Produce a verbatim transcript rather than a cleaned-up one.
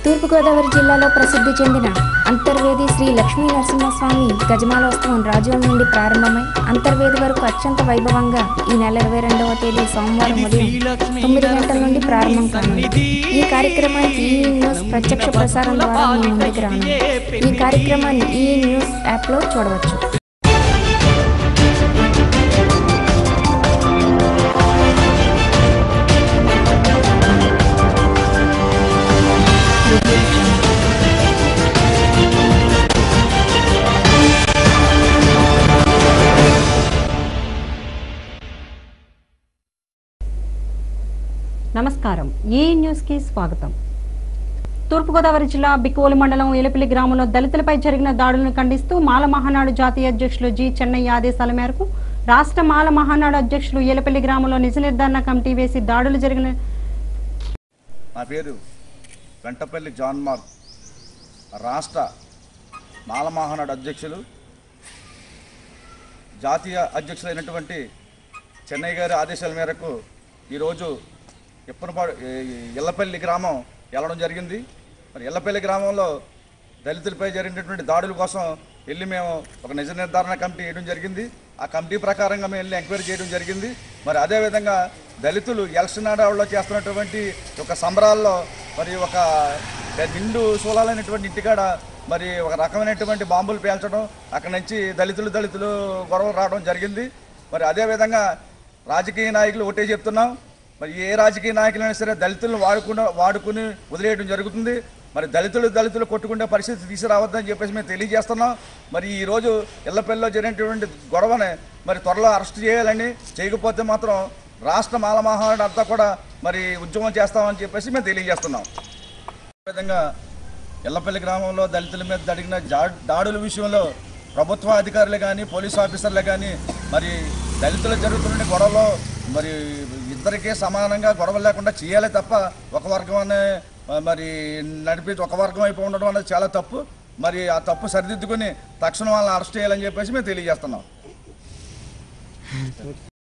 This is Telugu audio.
తూర్పు గోదావరి జిల్లాలో ప్రసిద్ధి చెందిన అంతర్వేది శ్రీ లక్ష్మీ నరసింహస్వామి గజమాలోత్సవం రాజోల నుండి ప్రారంభమై అంతర్వేది వరకు అత్యంత వైభవంగా ఈ నెల ఇరవై రెండవ తేదీ సోమవారం ఉదయం తొమ్మిది గంటల నుండి ప్రారంభం కానుంది। ఈ కార్యక్రమానికి ఈ న్యూస్ ప్రత్యక్ష ప్రసారం ద్వారా మీ ముందుకు రానుంది। ఈ కార్యక్రమాన్ని ఈ న్యూస్ యాప్లో చూడవచ్చు। నమస్కారం, ఈ న్యూస్ కి స్వాగతం। తూర్పుగోదావరి జిల్లా బిక్కోలు మండలం ఏలపల్లి గ్రామంలో దళితులపై జరిగిన దాడులను ఖండిస్తూ మాల మహానాడు జాతీయ అధ్యక్షులు జి చెన్నయ్య ఆదేశాల మేరకు రాష్ట్ర మాల మహానాడు అధ్యక్షులు ఏలపల్లి గ్రామంలో నిజ నిర్ధారణ కమిటీ వేసి దాడులు జరిగిన నా పేరు వెంటపల్లి జాన్ మార్క్, రాష్ట్ర మాల మహానాడు అధ్యక్షులు జాతీయ అధ్యక్షులైనటువంటి చెన్నయ్య గారి ఆదేశాల మేరకు ఈరోజు ఎప్పనపాడు ఎల్లపల్లి గ్రామం వెళ్ళడం జరిగింది। మరి ఎల్లపల్లి గ్రామంలో దళితులపై జరిగినటువంటి దాడుల కోసం వెళ్ళి మేము ఒక నిజ నిర్ధారణ కమిటీ వేయడం జరిగింది। ఆ కమిటీ ప్రకారంగా మేము వెళ్ళి ఎంక్వైరీ చేయడం జరిగింది। మరి అదేవిధంగా దళితులు ఎలక్షన్ ఆడవాళ్ళు చేస్తున్నటువంటి ఒక సంబరాల్లో మరి ఒక నిండు సోలాలైనటువంటి ఇంటికాడ మరి ఒక రకమైనటువంటి బాంబులు పేల్చడం, అక్కడి నుంచి దళితులు దళితులు గొడవలు రావడం జరిగింది। మరి అదేవిధంగా రాజకీయ నాయకులు ఒకటే చెప్తున్నాం, మరి ఏ రాజకీయ నాయకులైనా సరే దళితులను వాడుకుని వాడుకుని వదిలేయడం జరుగుతుంది। మరి దళితులు దళితులు కొట్టుకునే పరిస్థితి తీసుకురావద్దని చెప్పేసి మేము తెలియజేస్తున్నాం। మరి ఈరోజు ఎల్లపల్లిలో జరిగినటువంటి గొడవని మరి త్వరలో అరెస్ట్ చేయాలని, చేయకపోతే మాత్రం రాష్ట్ర మాల మహానాడు అంతా కూడా మరి ఉద్యమం చేస్తామని చెప్పేసి మేము తెలియజేస్తున్నాం। అదేవిధంగా ఎల్లపల్లి గ్రామంలో దళితుల మీద జరిగిన దాడుల విషయంలో ప్రభుత్వ అధికారులు కానీ పోలీసు ఆఫీసర్లు కానీ మరి దళితులు జరుగుతున్న గొడవలో మరి ఇద్దరికీ సమానంగా గొడవలు లేకుండా చేయాలి తప్ప ఒక వర్గం అనే మరి నడిపి ఒక వర్గం అయిపోయి ఉండడం అనేది చాలా తప్పు। మరి ఆ తప్పు సరిదిద్దుకుని తక్షణం వాళ్ళని అరెస్ట్ చేయాలని చెప్పేసి మేము తెలియజేస్తున్నాం।